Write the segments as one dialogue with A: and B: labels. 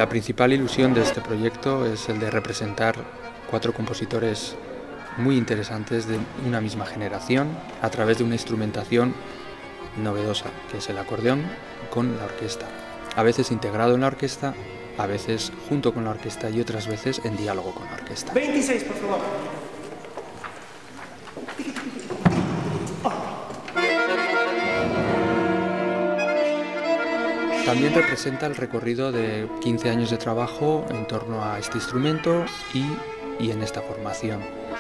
A: La principal ilusión de este proyecto es el de representar 4 compositores muy interesantes de una misma generación a través de una instrumentación novedosa, que es el acordeón con la orquesta. A veces integrado en la orquesta, a veces junto con la orquesta y otras veces en diálogo con la orquesta.
B: 26, por favor.
A: También representa el recorrido de 15 años de trabajo en torno a este instrumento y en esta formación.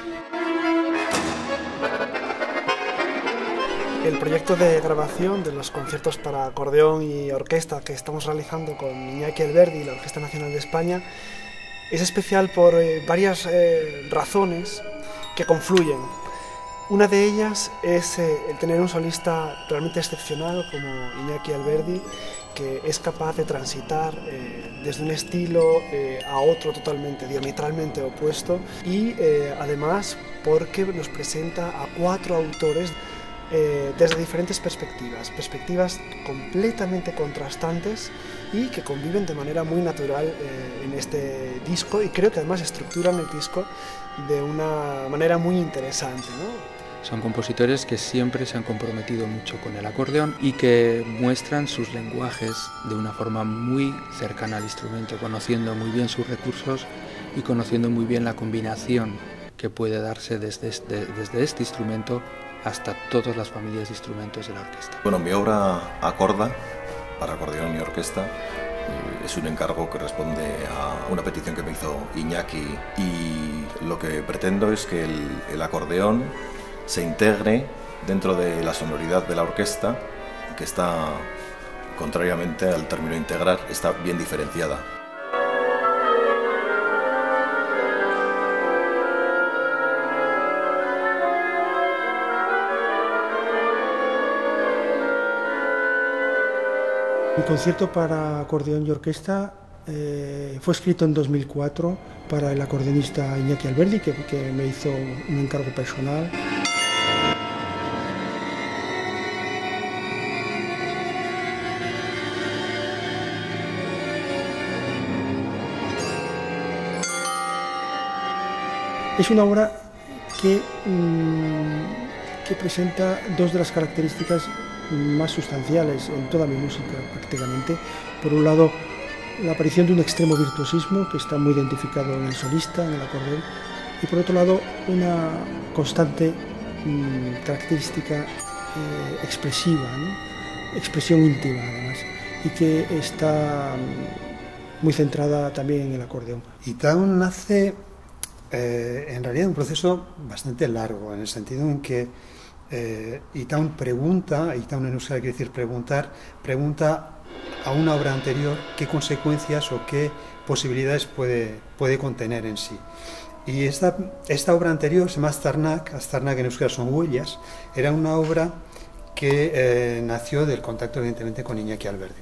B: El proyecto de grabación de los conciertos para acordeón y orquesta que estamos realizando con Iñaki Alberdi y la Orquesta Nacional de España es especial por varias razones que confluyen. Una de ellas es el tener un solista realmente excepcional como Iñaki Alberdi, que es capaz de transitar desde un estilo a otro totalmente, diametralmente opuesto, y además porque nos presenta a 4 autores desde diferentes perspectivas completamente contrastantes y que conviven de manera muy natural en este disco, y creo que además estructuran el disco de una manera muy interesante, ¿no?
A: Son compositores que siempre se han comprometido mucho con el acordeón y que muestran sus lenguajes de una forma muy cercana al instrumento, conociendo muy bien sus recursos y conociendo muy bien la combinación que puede darse desde este instrumento hasta todas las familias de instrumentos de la orquesta.
C: Bueno, mi obra Acorda, para acordeón y orquesta, es un encargo que responde a una petición que me hizo Iñaki, y lo que pretendo es que el acordeón se integre dentro de la sonoridad de la orquesta, que está, contrariamente al término integrar, está bien diferenciada.
D: El concierto para acordeón y orquesta fue escrito en 2004 para el acordeonista Iñaki Alberdi, que me hizo un encargo personal. Es una obra que presenta 2 de las características más sustanciales en toda mi música prácticamente. Por un lado, la aparición de un extremo virtuosismo que está muy identificado en el solista, en el acordeón, y por otro lado una constante característica expresiva, ¿no? Expresión íntima además, y que está muy centrada también en el acordeón.
E: Itaun nace en realidad un proceso bastante largo, en el sentido en que Itaun pregunta, Itaun en euskera quiere decir preguntar, pregunta a una obra anterior qué consecuencias o qué posibilidades puede contener en sí. Y esta obra anterior se llama Aztarnak en euskera son huellas, era una obra que nació del contacto evidentemente con Iñaki Alberdi.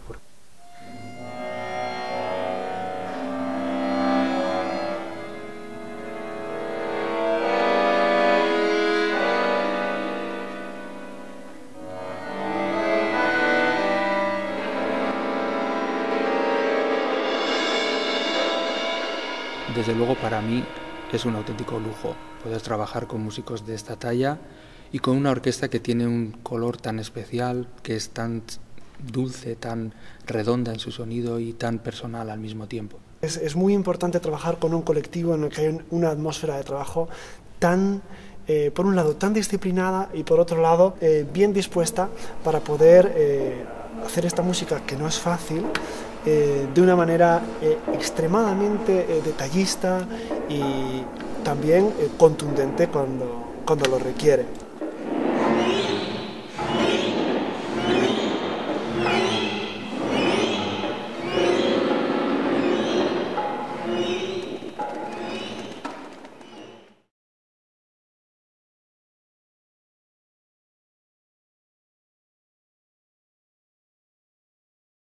A: Desde luego para mí es un auténtico lujo poder trabajar con músicos de esta talla y con una orquesta que tiene un color tan especial, que es tan dulce, tan redonda en su sonido y tan personal al mismo tiempo.
B: Es muy importante trabajar con un colectivo en el que hay una atmósfera de trabajo tan, por un lado, tan disciplinada y por otro lado, bien dispuesta para poder hacer esta música que no es fácil, de una manera extremadamente detallista y también contundente cuando lo requiere.